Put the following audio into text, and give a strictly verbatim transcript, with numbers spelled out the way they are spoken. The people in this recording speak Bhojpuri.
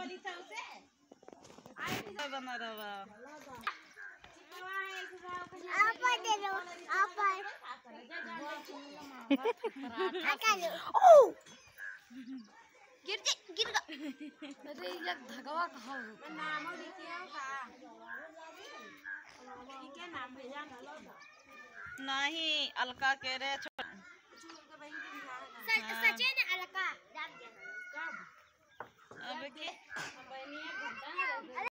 बना रहा आप दे दो आप गिर गिर अरे ये धगवा कहाँ नाम लिखिए क्या नाम भेजा नहीं अलका के रे सचिन अलका अब के